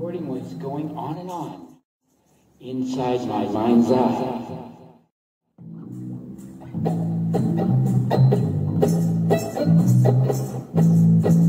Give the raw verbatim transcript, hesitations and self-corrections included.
recording was going on and on inside my mind's eye. Thank you.